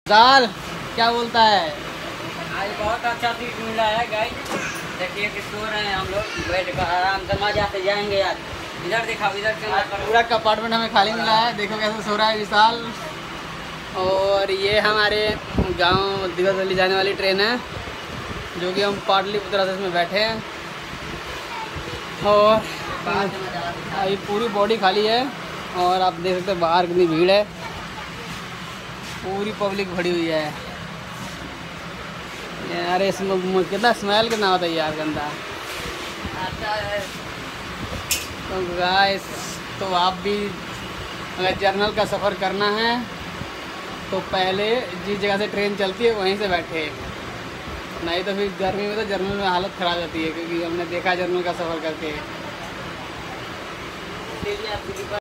दाल क्या बोलता है? आज बहुत अच्छा सीट मिला है गाइस। देखिए कि सो रहे हैं हम लोग, बैठ कर आराम से मजा से जाएंगे यार। इधर दिखाओ, इधर कैमरा करो। पूरा कंपार्टमेंट हमें खाली मिला है, देखो कैसे सो रहा है विशाल। और ये हमारे गांव दिवस दिल्ली जाने वाली ट्रेन है, जो कि हम पाटलिपुत्रा से इसमें बैठे हैं। और अभी पूरी बॉडी खाली है और आप देख सकते हैं बाहर कितनी भीड़ है, पूरी पब्लिक भरी हुई है यार। इसमें कितना स्मेल कितना होता है यार, गंदा आता है। तो गाइस, तो आप भी अगर जर्नल का सफ़र करना है तो पहले जिस जगह से ट्रेन चलती है वहीं से बैठे, नहीं तो फिर गर्मी में तो जर्नल में हालत ख़राब जाती है, क्योंकि हमने देखा जर्नल का सफ़र करके।